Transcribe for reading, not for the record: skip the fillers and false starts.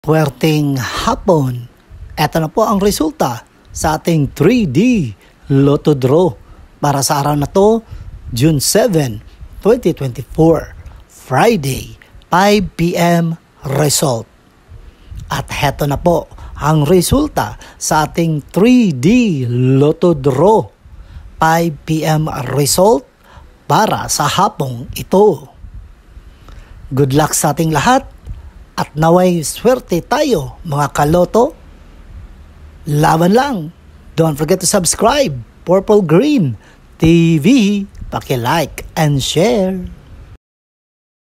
Puwerteng hapon. Ito na po ang resulta sa ating 3D Lotto Draw para sa araw na to, June 7, 2024, Friday, 5 p.m. result. At heto na po ang resulta sa ating 3D Lotto Draw, 5 p.m. result para sa hapong ito. Good luck sa ating lahat at naway swerte tayo mga kaloto. Laban lang. Don't forget to subscribe Purple Green TV. Paki-like and share.